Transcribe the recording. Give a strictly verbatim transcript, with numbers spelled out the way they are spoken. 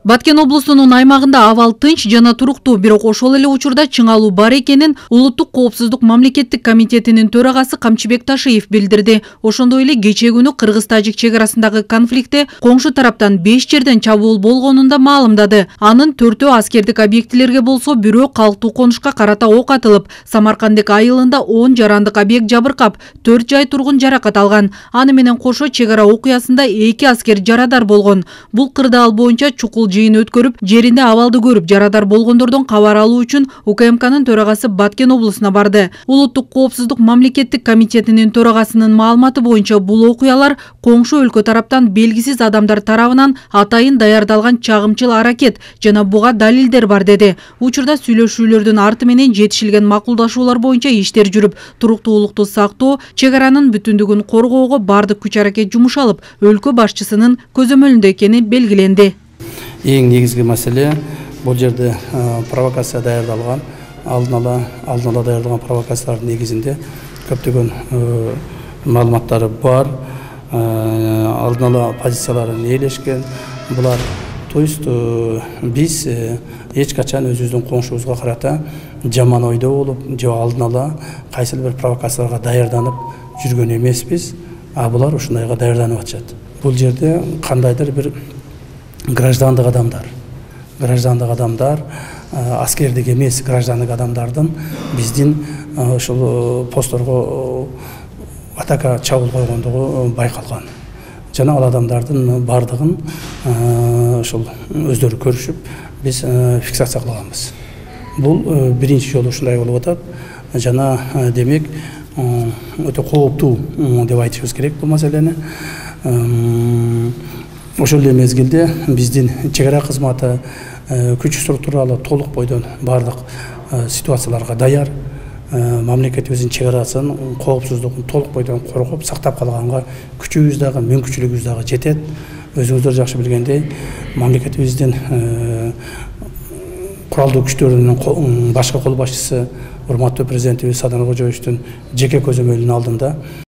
Баткен облусунун аймагында абал тынч жана туруктуу, бирок ошол эле учурда чыңалуу бар экенин Улуттук коопсуздук мамлекеттик комитетинин төрагасы Камчыбек Ташиев билдирди. Ошондой эле кечээ күнү Кыргыз-Тажик чек арасындагы конфликтте коңшу тараптан беш жерден чабуул болгонун да маалымдады. Анын төртөө аскердик объектилерге болсо бирөө калктуу конушка карата ок атылып, Самаркандек айылында он жарандык объект жабыркап, төрт жай тургун жаракат алган. Аны менен кошо чек ара окуясында эки аскер жарадар болгон. Бул кырдаал боюнча чукул жыйын өткөрүп, жеринде абалды көрүп, жарадар болгондордон кабар алуу үчүн У К М К'нын төрагасы Баткен облусуна барды. Улуттук коопсуздук мамлекеттик комитетинин төрагасынын маалыматы боюнча бул окуялар коңшу өлкө тараптан белгисиз адамдар тарабынан атайын даярдалган чагымчыл аракет жана буга далилдер бар деди. Учурда сүйлөшүүлөрдүн арты менен жетишилген макулдашуулар боюнча иштер жүрүп, туруктуулукту сактоо, чек аранын бүтүндүгүн коргоого бардык күч аракет жумшалып, өлкө башчысынын көзөмөлүндө экени белгиленди. Эң негизги маселе бул жерде провокация даярдалган, алдын ала алдын ала даярдалган провокациялардын негизинде көптөгөн маалыматтары бар, алдын ала позицияларын ээлешкен. Булар то есть биз эч качан өзүбүздүн коңшубузга карата жаман ойдо болуп, же алдын ала кайсыл бир провокацияларга даярданып жүргөн эмеспиз, а булар ушундайга даярданып атышат. Бул жерде кандайдыр бир граждандык адамдар, граждандык адамдар, аскердик эмес граждандык адамдардын биздин ошол постторго атака чабуул койгондугу байкалган. Жана ал адамдардын бардыгын ошол өздөрү көрүшүп, биз фиксация кылганбыз. Бул биринчи жолу ушундай болуп атат. Жана демек өтө кооптуу деп айтышыбыз керек бул маселени. Ошол эле мезгилде биздин чек ара кызматы күч структуралуу толук бойдон бардык ситуацияларга даяр. Мамлекетибиздин чек арасын коопсуздугун толук бойдон коргоп сактап калганга күчүбүз дагы, мүмкүнчүлүгүбүз дагы жетет. Өзүңүздөр жакшы билгендей, мамлекетибиздин куралдуу күчтөрүнүн башкы кол башчысы урматтуу президентибиз Садыр Кожоевичтин жеке көзөмөлүнүн алдында